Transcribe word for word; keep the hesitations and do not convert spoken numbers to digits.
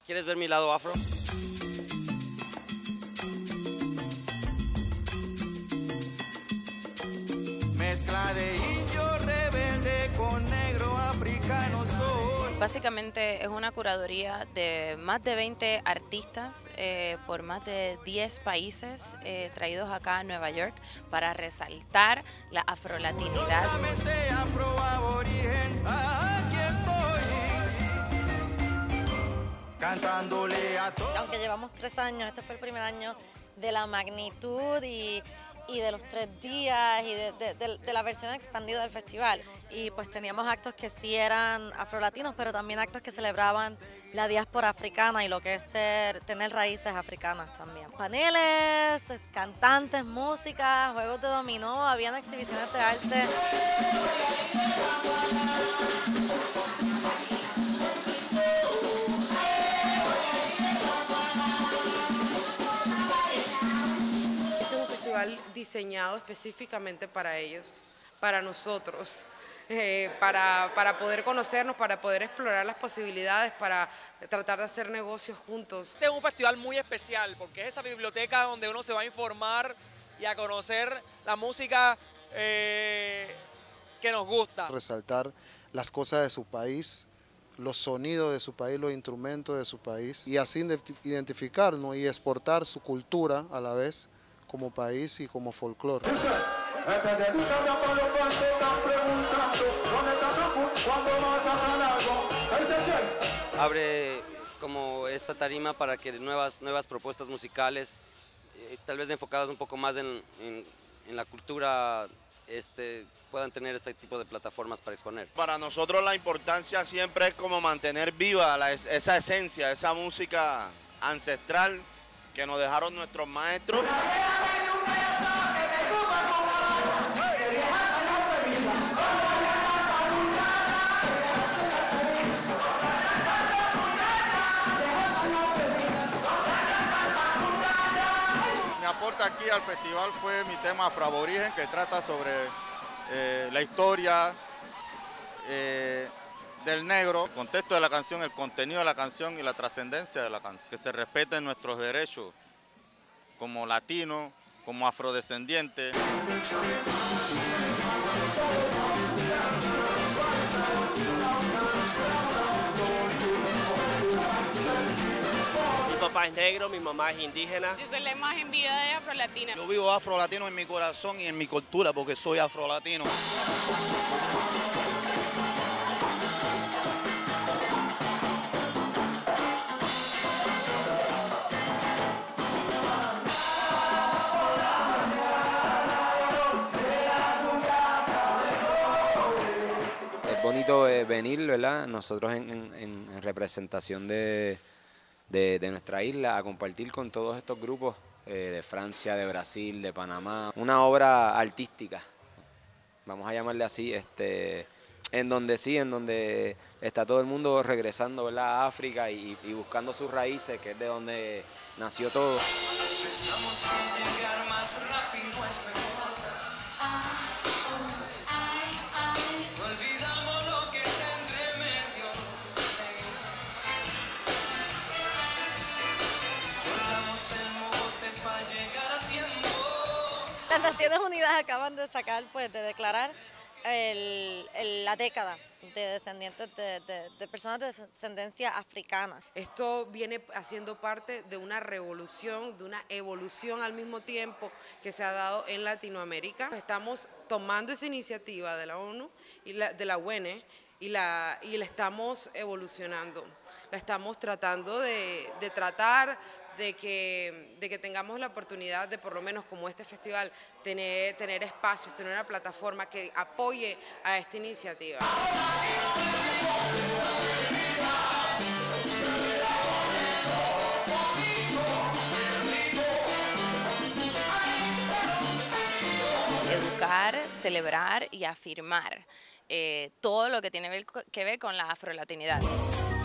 ¿Quieres ver mi lado afro? Mezcla de indio rebelde con negro africano soy. Básicamente es una curaduría de más de veinte artistas eh, por más de diez países eh, traídos acá a Nueva York para resaltar la afrolatinidad. Afro aborigen, aquí estoy, cantándole a todos. Aunque llevamos tres años, este fue el primer año de la magnitud y, y de los tres días y de, de, de, de la versión expandida del festival. Y pues teníamos actos que sí eran afrolatinos, pero también actos que celebraban la diáspora africana y lo que es ser, tener raíces africanas también. Paneles, cantantes, música, juegos de dominó, habían exhibiciones de arte. Diseñado específicamente para ellos, para nosotros, eh, para, para poder conocernos, para poder explorar las posibilidades, para tratar de hacer negocios juntos. Este es un festival muy especial porque es esa biblioteca donde uno se va a informar y a conocer la música eh, que nos gusta. Resaltar las cosas de su país, los sonidos de su país, los instrumentos de su país y así identificarnos y exportar su cultura a la vez como país y como folclore. Abre como esta tarima para que nuevas, nuevas propuestas musicales, eh, tal vez enfocadas un poco más en, en, en la cultura, este, puedan tener este tipo de plataformas para exponer. Para nosotros la importancia siempre es como mantener viva la, esa esencia, esa música ancestral que nos dejaron nuestros maestros. Mi aporte aquí al festival fue mi tema Afro Aborigen, que trata sobre eh, la historia eh, del negro, el contexto de la canción, el contenido de la canción y la trascendencia de la canción. Que se respeten nuestros derechos como latinos, como afrodescendientes. Mi papá es negro, mi mamá es indígena. Yo soy la imagen viva de afrolatina. Yo vivo afrolatino en mi corazón y en mi cultura porque soy afrolatino. Bonito eh, venir, ¿verdad? Nosotros en, en, en representación de, de, de nuestra isla a compartir con todos estos grupos eh, de Francia, de Brasil, de Panamá, una obra artística, vamos a llamarle así, este, en donde sí, en donde está todo el mundo regresando, ¿verdad?, a África y, y buscando sus raíces, que es de donde nació todo. Pensamos que llegar más rápido es mejor. Las Naciones Unidas acaban de sacar, pues, de declarar el, el, la década de descendientes de, de, de personas de descendencia africana. Esto viene haciendo parte de una revolución, de una evolución al mismo tiempo que se ha dado en Latinoamérica. Estamos tomando esa iniciativa de la ONU y la, de la U N y la, y la estamos evolucionando. La estamos tratando de, de tratar de que, de que tengamos la oportunidad de, por lo menos como este festival, tener, tener espacios, tener una plataforma que apoye a esta iniciativa. Educar, celebrar y afirmar eh, todo lo que tiene que ver con la afrolatinidad.